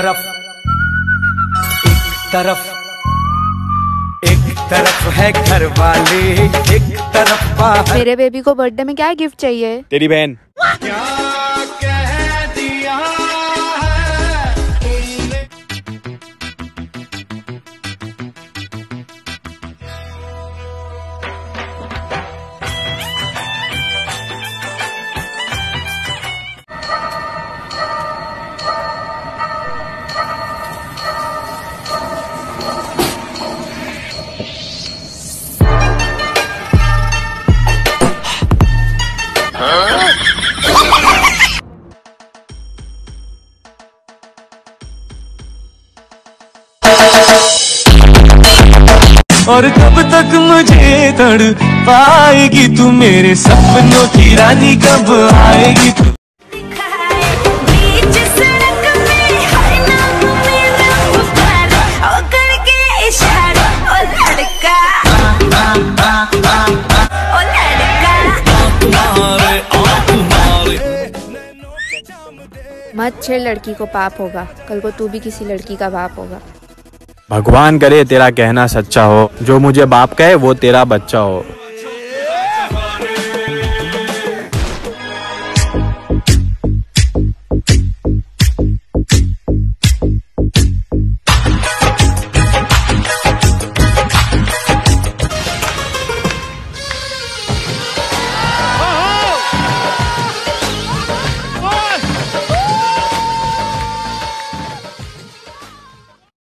तरफ है घर वाले, एक तरफ बाहर। मेरे बेबी को बर्थडे में क्या गिफ्ट चाहिए? तेरी बहन। क्या कह दिया और कब तक मुझे तड़ पाएगी तू, मेरे सपनों की रानी कब आएगी तू। मत छेड़, लड़की को पाप होगा, कल को तू भी किसी लड़की का बाप होगा। भगवान करे तेरा कहना सच्चा हो, जो मुझे बाप कहे वो तेरा बच्चा हो।